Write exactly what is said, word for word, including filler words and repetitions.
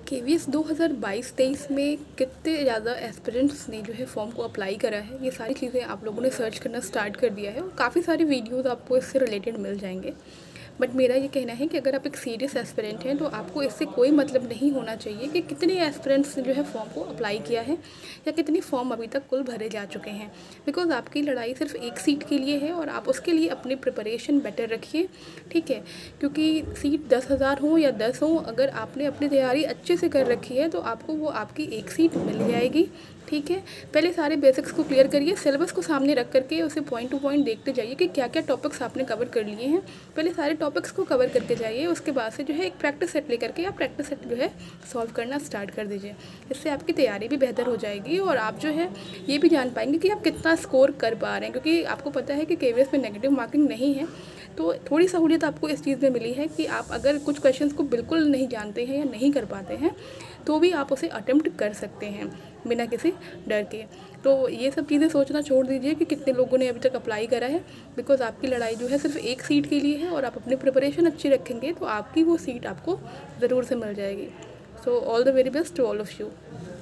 KVS दो हज़ार बाईस तेईस में कितने ज़्यादा एस्पिरेंट्स ने जो है फॉर्म को अप्लाई करा है, ये सारी चीज़ें आप लोगों ने सर्च करना स्टार्ट कर दिया है और काफ़ी सारे वीडियोज़ आपको इससे रिलेटेड मिल जाएंगे। बट मेरा ये कहना है कि अगर आप एक सीरियस एस्पिरेंट हैं तो आपको इससे कोई मतलब नहीं होना चाहिए कि कितने एस्पिरेंट्स ने जो है फॉर्म को अप्लाई किया है या कितनी फॉर्म अभी तक कुल भरे जा चुके हैं। बिकॉज आपकी लड़ाई सिर्फ एक सीट के लिए है और आप उसके लिए अपनी प्रिपरेशन बेटर रखिए, ठीक है। क्योंकि सीट दस हज़ार हो या दस हो, अगर आपने अपनी तैयारी अच्छे से कर रखी है तो आपको वो आपकी एक सीट मिल जाएगी, ठीक है। पहले सारे बेसिक्स को क्लियर करिए, सिलेबस को सामने रख करके उसे पॉइंट टू पॉइंट देखते जाइए कि क्या क्या टॉपिक्स आपने कवर कर लिए हैं। पहले सारे टॉपिक्स को कवर करके जाइए, उसके बाद से जो है एक प्रैक्टिस सेट लेकर के आप प्रैक्टिस सेट जो है सॉल्व करना स्टार्ट कर दीजिए। इससे आपकी तैयारी भी बेहतर हो जाएगी और आप जो है ये भी जान पाएंगे कि आप कितना स्कोर कर पा रहे हैं। क्योंकि आपको पता है कि केवीएस में नेगेटिव मार्किंग नहीं है, तो थोड़ी सहूलियत आपको इस चीज़ में मिली है कि आप अगर कुछ क्वेश्चंस को बिल्कुल नहीं जानते हैं या नहीं कर पाते हैं तो भी आप उसे अटेम्प्ट कर सकते हैं बिना किसी डर के। तो ये सब चीज़ें सोचना छोड़ दीजिए कि कितने लोगों ने अभी तक अप्लाई करा है। बिकॉज आपकी लड़ाई जो है सिर्फ एक सीट के लिए है और आप अपनी प्रिपरेशन अच्छी रखेंगे तो आपकी वो सीट आपको ज़रूर से मिल जाएगी। So all the very best to all of you.